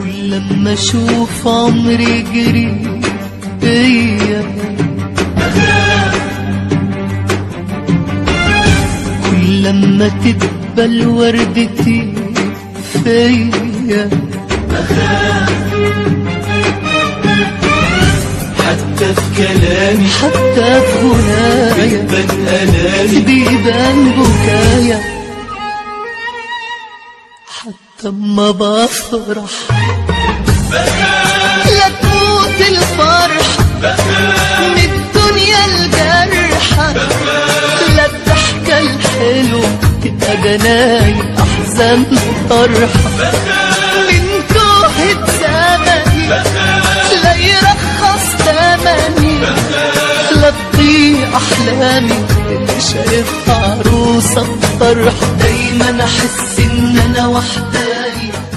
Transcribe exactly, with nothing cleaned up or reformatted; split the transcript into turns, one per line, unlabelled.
كل لما اشوف عمري يجري بيا، كل لما تدبل وردتي فيا،
حتى في كلامي
حتى في غنايا
بيبان ألامي
بيبان بكايا، حتى اما بفرح لا تموت الفرح من الدنيا الجرحة، لا الضحكة الحلوة تبقى جناين أحزان طرحة، من توهة زمني لا يرخص تمني، لا تضيع أحلامي اللي شايفها عروسة بطرحة. دايما أحس إن أنا وحداني